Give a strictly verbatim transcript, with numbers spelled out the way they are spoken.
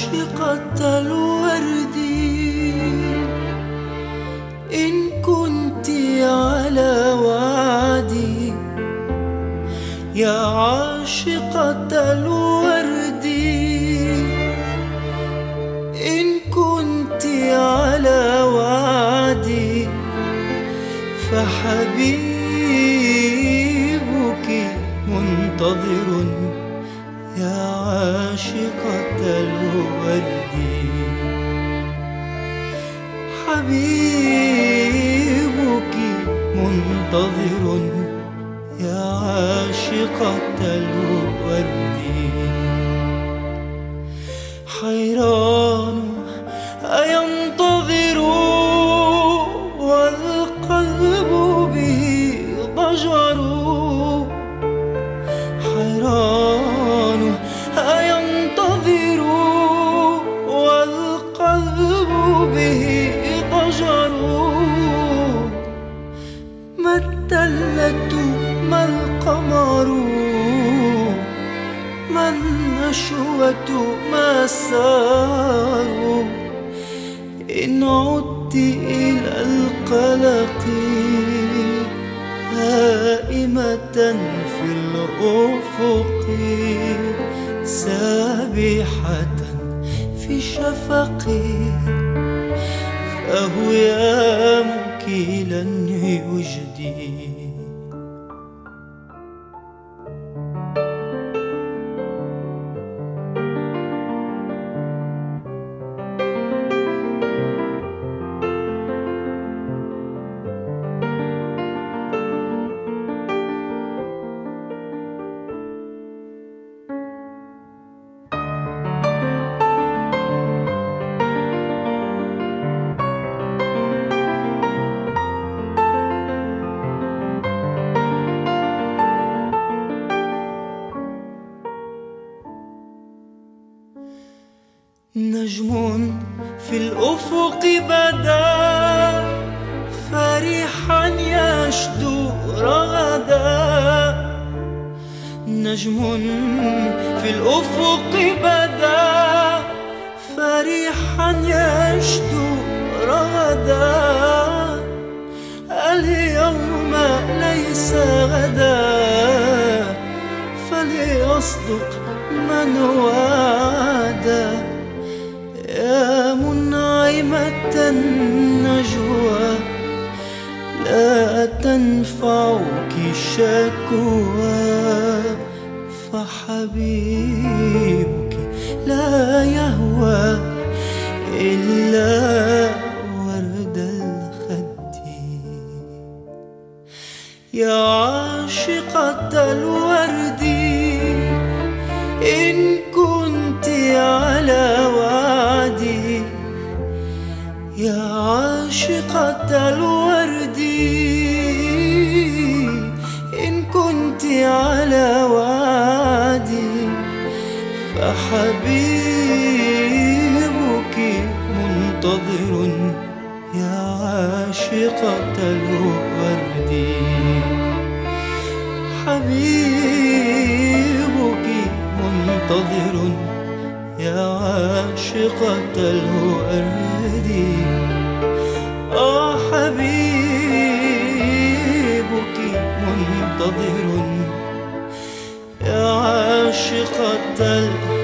عاشقة الورد إن كنت على وعدي، يا عاشقة الورد إن كنت على وعدي، فحبيبك منتظر يا عاشقة الورد. حبيبك منتظر يا عاشقة الورد. حيران أينتظر والقلب به ضجر، حيران أينتظر والقلب به ضجر. ما التلة ما القمر ما النشوة ما السار، إن عدت إلى القلق هائمة في الأفق، سابحة في شفقي، فهو يا مكيلا يجدي. نجم في الأفق بدا فرحا يشدو رغدا، نجم في الأفق بدا فرحا يشدو رغدا. اليوم ليس غدا فليصدق من وعدا، يا منعمة النجوى لا تنفعك الشكوى، فحبيبك لا يهوى إلا ورد الخد. يا عاشقة الورد إن كنت على وعدي، يا عاشقة الورد إن كنت على وعدي، فحبيبك منتظر يا عاشقة الورد. حبيبك منتظر يا عاشقة الورد. آه حبيبك منتظر يا عاشقة الورد.